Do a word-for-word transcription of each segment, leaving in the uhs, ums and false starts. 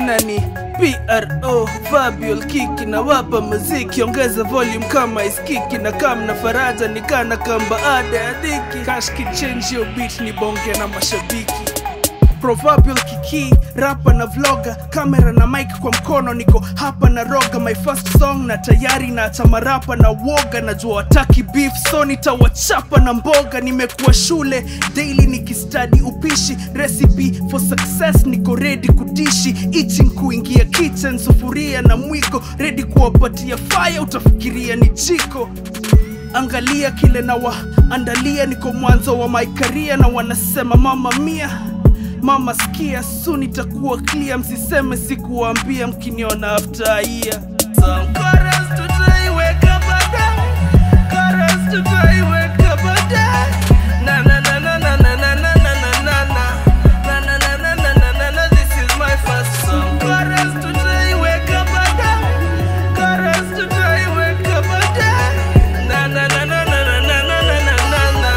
Jina ni P R O Fabio Kiki, na wapa muziki, ongeza volume kama iskiki, na kama na faraja nikana kamba ada ya dhiki. Cash change your beat ni bonge na mashabiki. Proverbial Kiki, rapper na vlogger, kamera na mic kwa mkono, niko hapa na roga. My first song na tayari na acha marapa na woga, najua wataki beef so nitawachapa na mboga. Nimekuwa shule daily nikistudy upishi, recipe for success niko ready kudishi. Itching kuingia kitchen, sufuria na mwiko, ready kuwapatia fire utafikiria ni jiko. Angalia kile na waandalia, niko mwanzo wa my career na wanasema mama mia. Mama sikia, soon itakuwa clear, msiseme sikuambia mkiniona after a year. Some chorus to try wake up a day, chorus to try wake up a day. Na na na na na na na na na na na na na na na na na na na. This is my first song. Chorus to try wake up a day, chorus to try wake up a day. Na na na na na na na na na na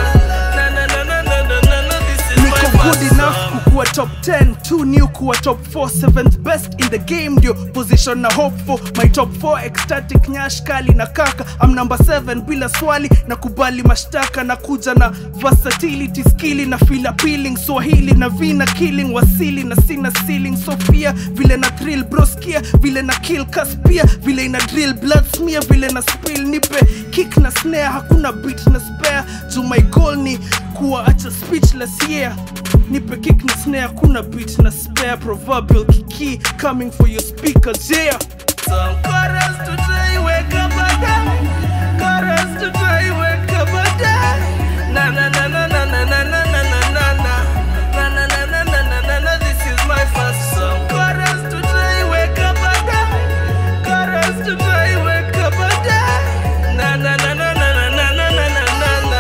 na na na na na na na. This is my first song. Kuwa top ten, too new kuwa top four, seventh best in the game ndio position na hope for. My top four ecstatic nyash kali na kaka, I'm number seven bila swali, na kubali mashtaka, na kuja na versatility skilli, na feel appealing Swahili na vina killing wasili, na sina ceiling Sofia, vile na thrill broskia, vile na kill kaspia, vile ina drill blood smear, vile na spill nipe kick na snare, hakuna beat na spare, to my goal ni kuwa acha speechless yeah. Nipe kick na snare, kuna beat na spare. Proverbial Kiki coming for your speakers, yeah. Some chorus to try wake up a day, chorus to try wake up a day. Na na na na na na na na na na na na na na na na na na na. This is my first song. Chorus to try wake up a day, chorus to try wake up a day. Na na na na na na na na na na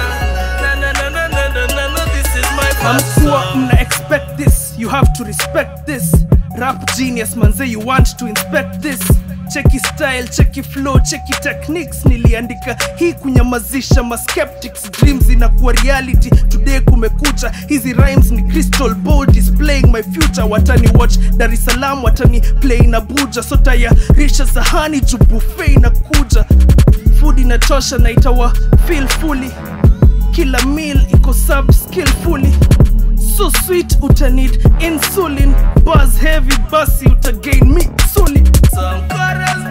na na na na na na na. This is my first song. Mna expect this, you have to respect this. Rap genius manze, you want to inspect this. Cheki style, cheki flow, cheki techniques. Niliandika hii kunyamazisha ma skeptics. Dreams inakuwa reality, today kumekucha. Hizi rhymes ni crystal ball displaying my future. Watani watch Dar es Salaam, watani play na buja. So tayarisha sahani juu buffet inakuja. Food inatosha na itawa feel fully. Kila meal iko sub skillfully. So sweet uta need insulin, buzz heavy basi uta gain me solid. Some chorus